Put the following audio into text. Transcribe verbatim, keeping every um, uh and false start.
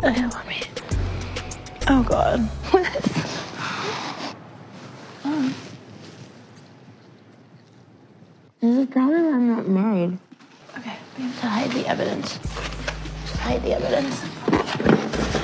Okay, let me. Oh God. What is this? Oh. This is probably why I'm not married. Okay, we have to hide the evidence. Just hide the evidence.